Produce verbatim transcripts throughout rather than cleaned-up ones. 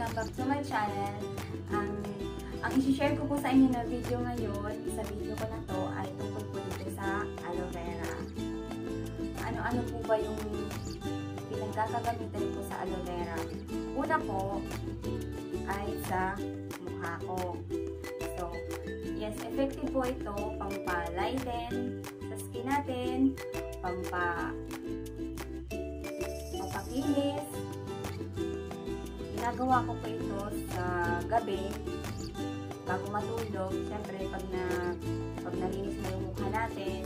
Welcome back to my channel. Ang, ang isi-share ko po sa inyo na video ngayon, sa video ko na to, ay tungkol po dito sa aloe vera. Ano-ano po ba yung pinagkakagamitan ko sa aloe vera? Una po, ay sa mukha ko. So, yes, effective po ito, pampa-lighten sa skin natin, pampa pampakinis. Ginagawa ko po ito sa gabi bago matulog. Siyempre, pag na pag nalinis na yung mukha natin,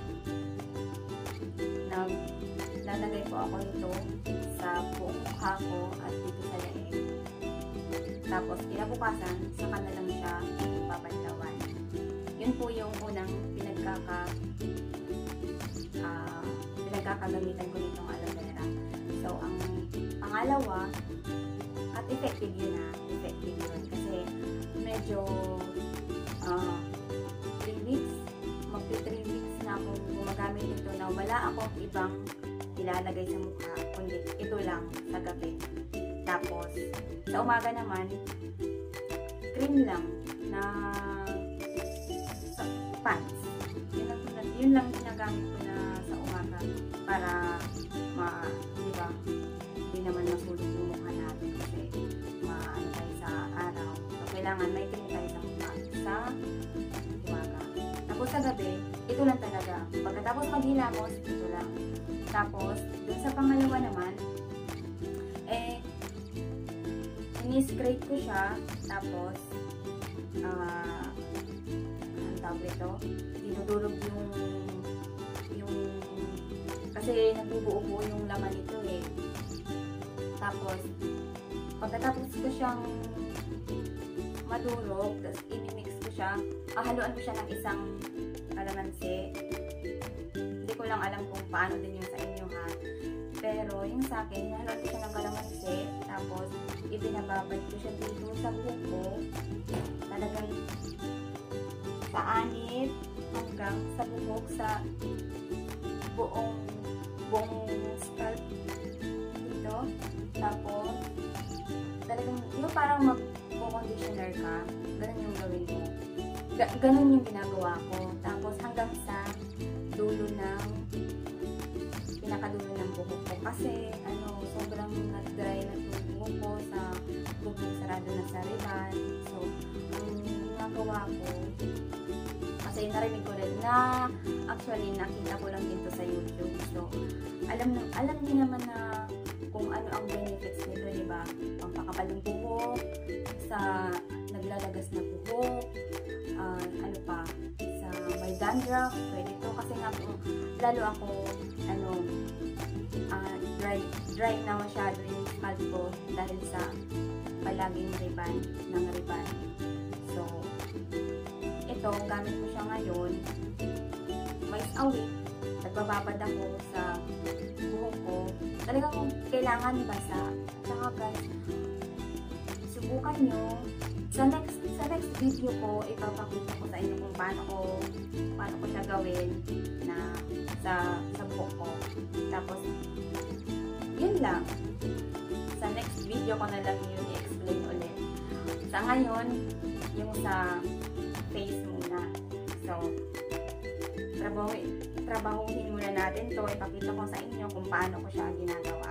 naglalagay po ako nito sa buong mukha ko at dito sa leeg. Tapos, kinabukasan, saka na lang siya papanlawan. Yun po yung unang pinagkaka uh, pinagkakagamitan ko nitong aloe vera. So, ang pangalawa, at effective yun ha, effective yun. Kasi medyo uh, three weeks, magpi three weeks na akong gumagamit ito na wala akong ibang ilalagay sa mukha, kundi ito lang sa gabi. Tapos, sa umaga naman, cream lang na sa pants. Yun lang, yun lang ginagamit ko na sa umaga para ma, di ba, hindi naman masulog yung mukha natin kasi maano tayo sa araw. So, kailangan may cream tayo sa mukha sa umaga. Tapos sa gabi, ito lang talaga. Pagkatapos maghilamos, ito lang. Tapos, dun sa pangalawa naman, eh, ini-scrape ko siya. Tapos, ah, uh, ang tawag ito, dinudurog yung, yung, kasi nagbubuo-buo yung laman nito eh. Tapos, pagkatapos ko siyang madurog, tapos inimix ko siya, ahaluan ko siya ng isang kalamansi. Hindi ko lang alam kung paano din yung sa inyo ha. Pero yung sa akin, haluan ko siya ng kalamansi, tapos ibinababad ko siya dito sa buhok ko. Talagang sa anit hanggang sa buhok, sa buong buong scalp dito. Tapos, talagang, yung parang mag-conditioner ka, ganun yung gawin mo. Ga ganun yung ginagawa ko. Tapos, hanggang sa dulo ng, pinakadulo ng buhok ko. Kasi, ano, sobrang nag-dry na yung buhok ko sa buhok sarado na sa riban. So, ang ginagawa ko, kasi narinig ko rin na, actually, nakita ko lang dito sa YouTube. So, alam, alam niyo naman na kung ano ang benefits nito, di ba? Pampakapal ng buhok, sa naglalagas na buhok, uh, ano pa, sa may dandruff, pwede ito. Kasi nga po, lalo ako, ano, uh, dry, dry na masyado yung scalp ko dahil sa palaging riban, ng riban. So, ito, gamit ko siya ngayon, twice a week, nagbababad ako sa buhok ko. Talagang kailangan basa. Saka guys, subukan nyo. Sa next, sa next video ko, ipapakita ko sa inyo kung paano ko, paano ko siya gawin na sa, sa buhok ko. Tapos, yun lang. Sa next video ko na lang yun i-explain ulit. Sa ngayon, yung sa face muna. So, trabahuin, trabahuhin muna natin to. Ipakita ko sa inyo kung paano ko siya ginagawa.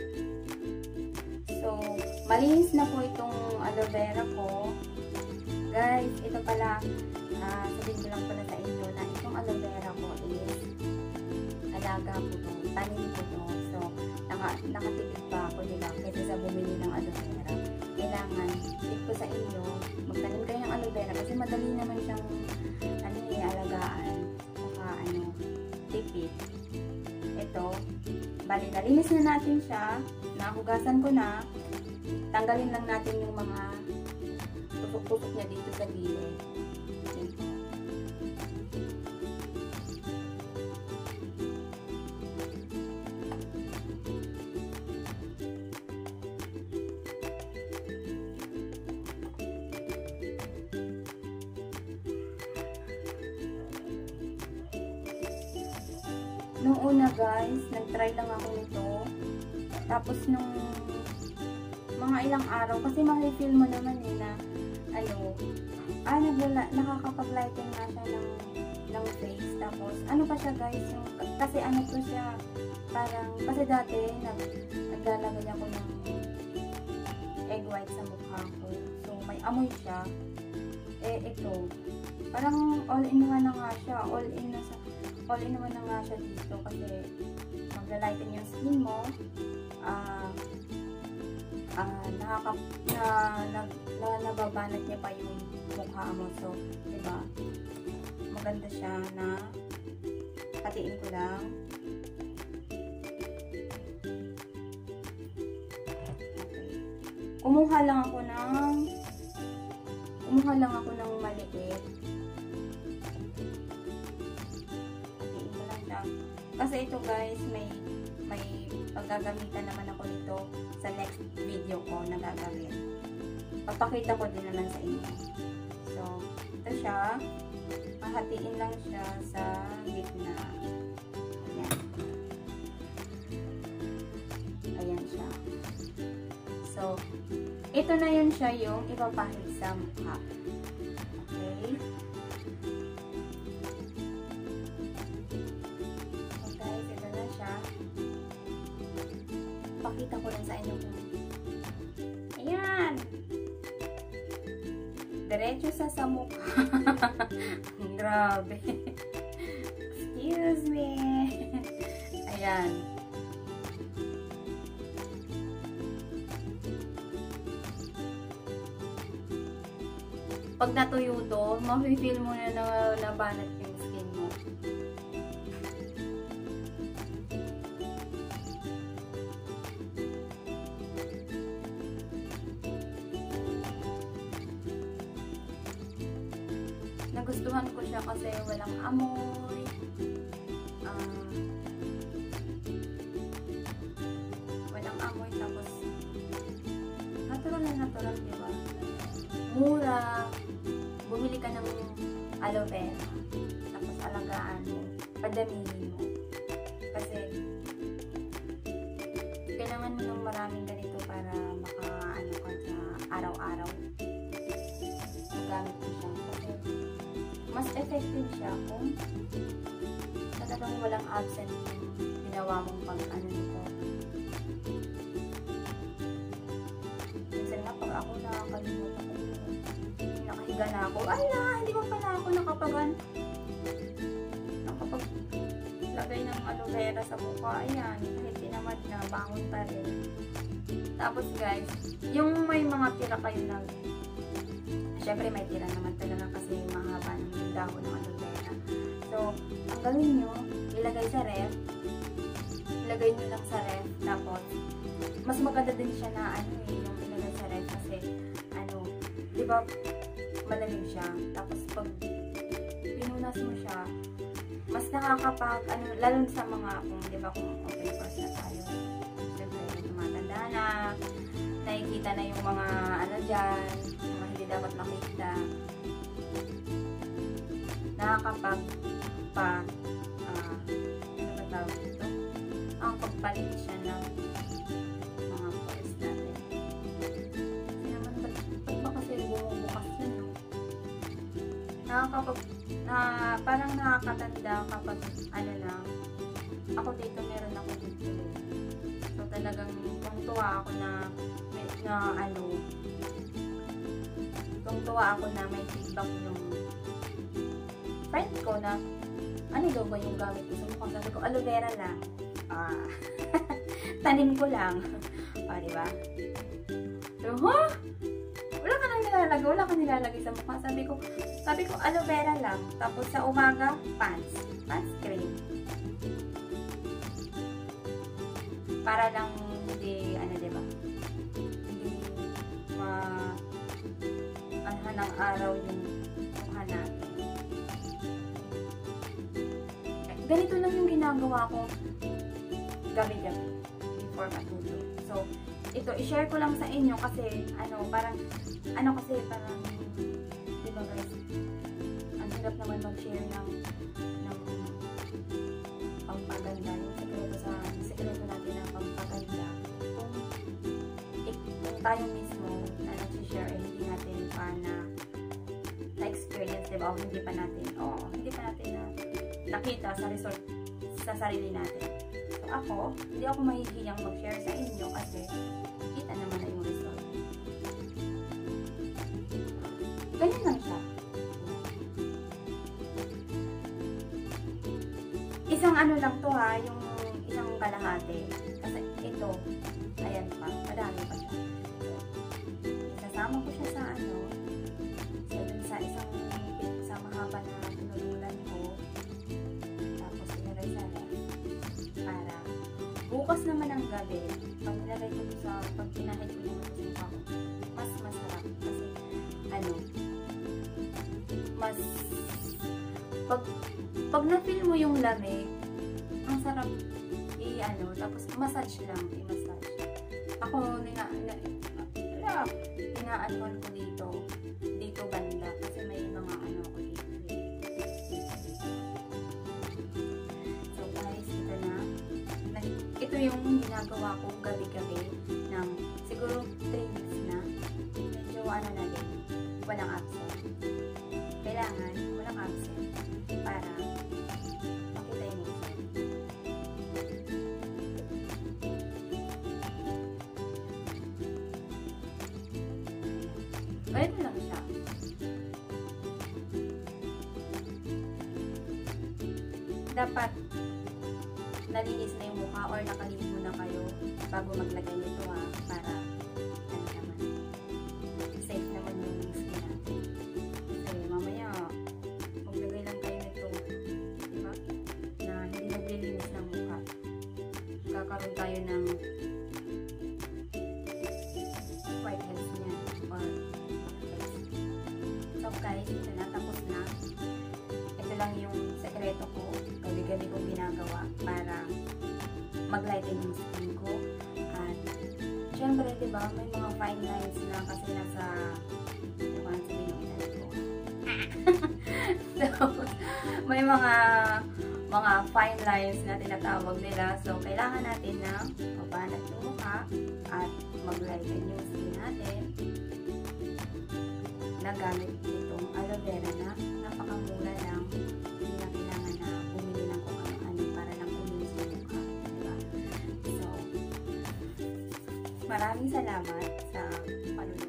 So, malinis na po itong aloe vera ko. Guys, ito pala, uh, sabihin ko lang pala sa inyo na itong aloe vera ko is alaga po to, tanim po to. So, naka, nakatipid pa ako nila kaysa sa bumili ng aloe vera. Kailangan, tip ko sa inyo, magtanim kayo ng aloe vera kasi madali naman siyang ano, alagaan. Ano, tipid. Ito, bali, nalinis na natin siya, nahugasan ko na, tanggalin lang natin yung mga tusok-tusok niya dito sa gilid. Dito. Noong una guys, nag-try lang ako nito. Tapos nung mga ilang araw kasi ma-feel mo naman eh na ano, ah, naglala, nakakapag-lighten nga siya ng, ng face. Tapos, ano pa siya guys, yung, kasi ano to siya, parang, kasi dati, nag, naglalagay ako ng egg white sa mukha ko. So, may amoy siya. Eh, ito, parang all-in-one na nga siya, all-in na sa, all-in-one na nga siya dito kasi magla-lighten yung skin mo, ah, uh, nakaka, na, na, na, nababanat niya pa yung mukha mo. So, diba? Maganda siya na hatiin ko lang. Okay. Kumuha lang ako ng kumuha lang ako ng maliit. Hatiin ko lang siya. Kasi ito guys, may may paggagamitan naman ako nito sa next video ko na gagawin. Papakita ko din naman sa inyo. So, ito siya. Hahatiin lang siya sa gitna. Ayan. Ayan siya. So, ito na yun siya yung ipapahid sa mukha. Okay? So guys, ito na siya. Pakita ko lang sa inyo kung ayan! Diretso sa sa mukha. Grabe. Excuse me. Ayan. Pag natuyo to, ma-feel mo na na nabanat yung skin mo. Nagustuhan ko siya kasi walang amoy. Uh, walang amoy tapos natural na natural, diba? Mura. Bumili ka ng aloe vera. Tapos alagaan mo. Padamihin mo. Kasi kailangan mo ng maraming ganito para maka-ano ka sa araw-araw. Magamit mo siya. Kasi mas effective siya kung talagang walang absent yung ginawa mong pag-ano nito. Minsan na pag ako nakakalimutan ko, nakahiga na ako, ay na, hindi pa pala ako nakapagan nakapaglagay ng aloe vera sa mukha. Ayan, kahit tinamad na, bangon pa rin. Tapos guys, yung may mga tira kayo na, syempre may tira naman talaga kasi mahaba ng dahon ng aloe vera. So, ang gawin nyo, ilagay sa ref, ilagay nyo lang sa ref, tapos mas maganda din siya na ano eh, yung ilagay sa ref kasi ano, di ba malalim siya, tapos pag pinunas mo siya, mas nakakapag, ano, lalo sa mga, kung di ba kung open pores na tayo, syempre tumatanda na, nakikita na yung mga ano dyan, mga hindi dapat makita, nakakapag pa, uh, ano ba tawag ito? Ang pagpalit siya ng mga pores natin. Kasi naman, ba't ba kasi bumubukas yun, no? Nakakapag, na, parang nakakatanda kapag, ano na, ako dito, meron ako dito. So, talagang, kung tuwa ako na, na, ano, kung tuwa ako na may feedback yung friend ko na, ano daw ba yung gamit ko sa mukha? Sabi ko, aloe vera lang. Ah, tanim ko lang. O, ah, diba? So, huh? Wala ka nang nilalagay, wala ka nilalagay sa mukha. Sabi ko, sabi ko, aloe vera lang. Tapos sa umaga, pants. Pants cream. Para lang hindi, ano, diba? Hindi ma, ano, ng araw yung mukha natin. Ganito lang yung ginagawa ko gabi-gabi before matulog. So, ito, i-share ko lang sa inyo kasi, ano, parang, ano kasi, parang, di ba guys, ang hirap naman mag-share ng, ng pampaganda, yung sekreto sa, sekreto natin ng pampaganda. Kung, ik, kung tayo mismo na nag-share ay hindi natin pa na na-experience, diba? O hindi pa natin, o hindi pa natin na nakita sa result sa sarili natin. So ako, hindi ako mahihiyang mag-share sa inyo kasi kita naman na yung result. Ganyan lang siya. Isang ano lang to ha, yung isang kalahati. Kasi ito, ayan pa, madami pa siya. Isasama ko siya sa ano, so dun sa isang sa mahaba na pinulutan ko, tapos ilagay sa ref, para bukas naman ang gabi, pag nilagay ko sa, pag pinahid ko naman sa mukha ko, mas masarap. Kasi, ano, mas, pag, pag na-feel mo yung lamig, ang sarap i-ano, tapos massage lang, i-massage. Ako, nina, na, na, inaanuan ko dito, dito banda, kasi may mga ano ko dito. So guys, ito na. na ito yung ginagawa ko gabi-gabi ng siguro three weeks na. Medyo ano na din, walang absent. Kailangan, walang absent para makita yung result. Ganito lang siya. Dapat nalinis na yung mukha or nakaligo na kayo bago maglagay nito ha, para ano naman, safe naman yung skin natin. Kasi mamaya maglagay lang kayo nito, diba? Na hindi naglilinis ng mukha. Kakaroon tayo ng whiteheads niya or so guys, ito na, tapos na. Ito lang yung sekreto ko, gabi-gabi kong ginagawa para mag-lighten yung skin ko. At syempre, diba, may mga fine lines na kasi nasa ano ba sabihin ng edad ko. So, may mga mga fine lines na tinatawag nila. So, kailangan natin na mabanat yung mukha at mag-lighten yung skin natin. Nagamit itong aloe vera na napakamura lang, hindi na kailangan na bumili ng kung ano-ano para lang kuminis yung mukha, diba? So, maraming salamat sa panonood.